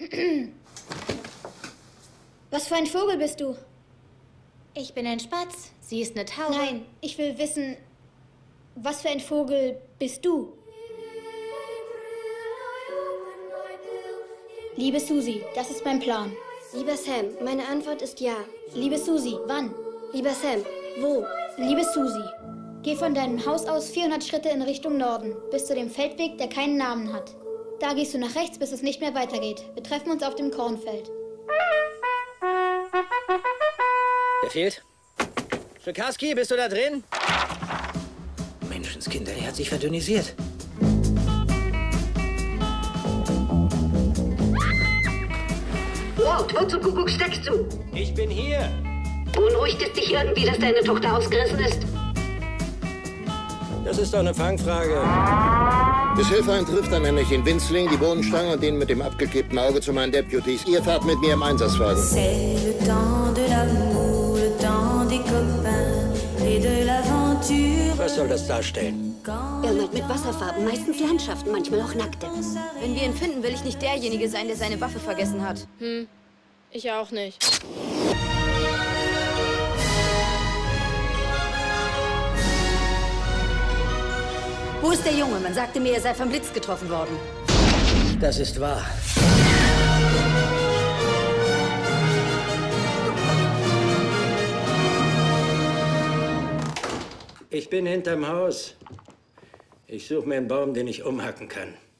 Was für ein Vogel bist du? Ich bin ein Spatz. Sie ist eine Taube. Nein, ich will wissen, was für ein Vogel bist du? Liebe Susi, das ist mein Plan. Lieber Sam, meine Antwort ist ja. Liebe Susi, wann? Lieber Sam, wo? Liebe Susi, geh von deinem Haus aus 400 Schritte in Richtung Norden, bis zu dem Feldweg, der keinen Namen hat. Da gehst du nach rechts, bis es nicht mehr weitergeht. Wir treffen uns auf dem Kornfeld. Wer fehlt? Schwikarski, bist du da drin? Menschenskinder, der hat sich verdünnisiert. Walt, wo zum Kuckuck steckst du? Ich bin hier. Beunruhigt es dich irgendwie, dass deine Tochter ausgerissen ist? Das ist doch eine Fangfrage. Bis Hilfe trifft dann nämlich den Winzling, die Bohnenstange und den mit dem abgeklebten Auge zu meinen Deputies. Ihr fahrt mit mir im Einsatzwagen. C'est le temps de l'amour, le temps des copains et de l'aventure. Was soll das darstellen? Er malt mit Wasserfarben, meistens Landschaften, manchmal auch Nackte. Wenn wir ihn finden, will ich nicht derjenige sein, der seine Waffe vergessen hat. Ich auch nicht. Wo ist der Junge? Man sagte mir, er sei vom Blitz getroffen worden. Das ist wahr. Ich bin hinterm Haus. Ich suche mir einen Baum, den ich umhacken kann.